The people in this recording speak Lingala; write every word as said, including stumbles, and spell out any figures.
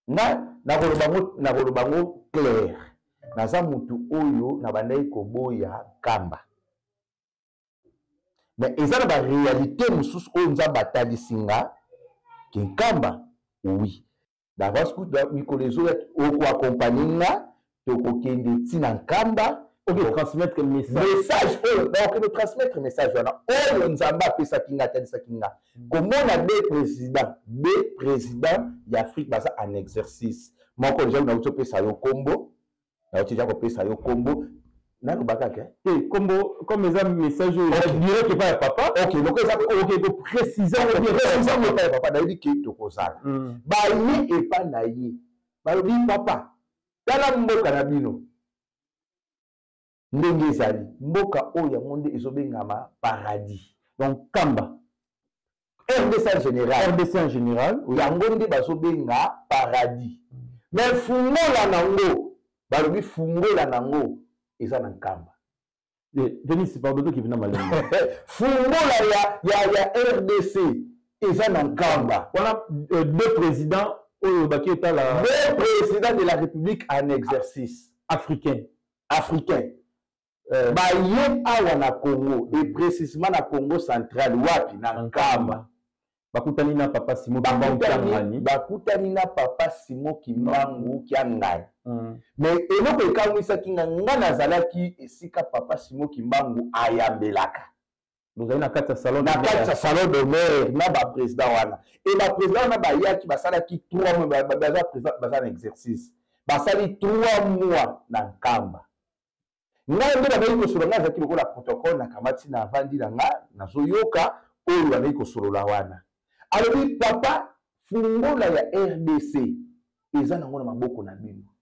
nga nakolobango nakolobango clair naza mutu oyo na bandai koboya kamba mais eza na ba réalité mususu oyo nzambe atalisinga ke nkamba oui d'avance coup de mikolo ezoya okoaccompagne nga tokokende ntina nkamba ok transmettre message message oyo donc transmettre message wana oyo nzambe apesaki nga atalisaki nga komona be président be président ya Afrique baza en exercice moko deja nauti opesa yo kombo nauti deja kopesa yo kombo nalobaka ke te kombo comme eza message oyo direct epai ya papa ok loko eza ok koprécisa précisa epai ya papa nayebi ke tokozala baye epai na ye balobi papa tala mboka na bino ndenge ezali mboka oyo yango nde ezobengama paradis donc kamba R D C en général R D C en général yango nde bazobenga paradis mais fungola nango balobi fungola nango eza na nkamba Denis pardon qui vient malembe fungola ya ya ya R D C eza na nkamba wana deux présidents oyo baketa la deux présidents de la République en exercice africain africain euh, baye awa na Congo et précisément na Congo central wapi na nkamba bakutani na papa Simon Kimbangu bakutani na papa Simon Kimbangu Kiangai mais eloko ekamwisaki nga nga nazalaki esika papa Simon Kimbangu ayambelaka bozali na kati ya salon na kati ya salon d'honneur na ba président wana et ba président wana bayaki basalaki trois mois baza président baza na exercice basali trois mois na nkamba ngai nde nabai kosolola nga azalaki lokola protocole na kamati na avandi na nga nazoyoka oyo banai kosolola wana alobi papa fungola ya R D C eza nango na maboko na bino